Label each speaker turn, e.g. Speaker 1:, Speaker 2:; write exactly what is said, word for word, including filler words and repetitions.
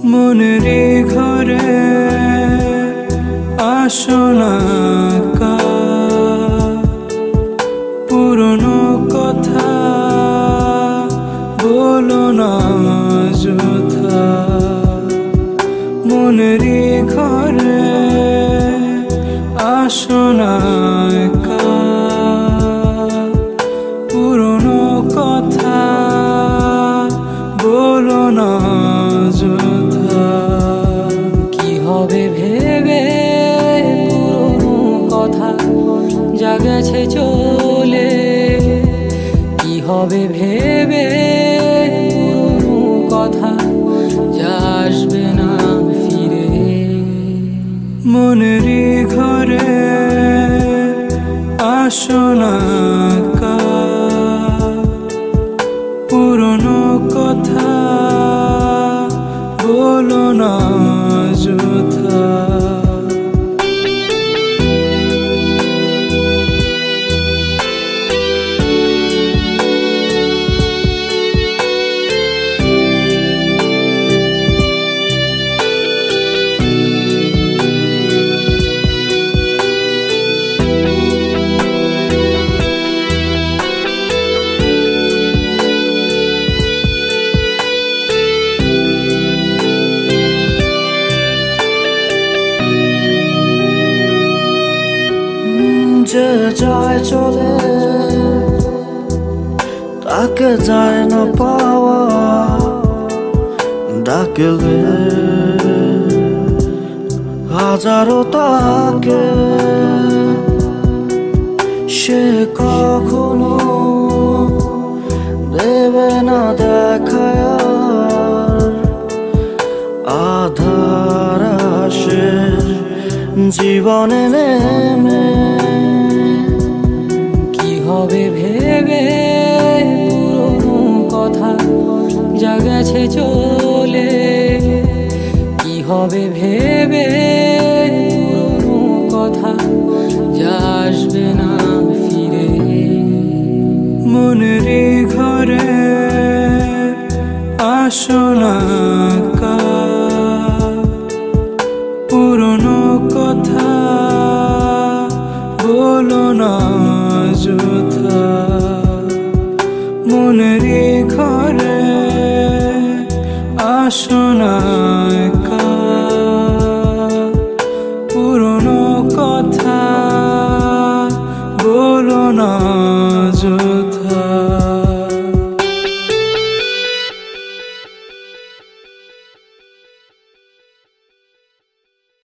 Speaker 1: মনেরই ঘরে আসো না কা পুরনো কথা বলো না যথা মনেরই ঘরে আসো না কা পুরনো কথা বলো না যথা
Speaker 2: কি হবে ভেবে পুরনো কথা যা গেছে চলে কি হবে ভেবে পুরনো কথা যা আসবে না ফিরে
Speaker 1: মনেরই ঘরে আসো না কা পুরনো কথা বলো না যথা
Speaker 3: যে যায় চলে তাকে যায় না পাওয়া ডাকলে হাজারো তাকে সে কখনো দেবে না দেখায় আধার আসে জীবনে নেমে
Speaker 2: কি হবে ভেবে পুরনো কথা যা গেছে চলে কি হবে ভেবে পুরনো কথা যা আসবে না ফিরে
Speaker 1: মনেরই ঘরে আসো না কা পুরনো কথা বলো না যথা মনেরই ঘরে আসো না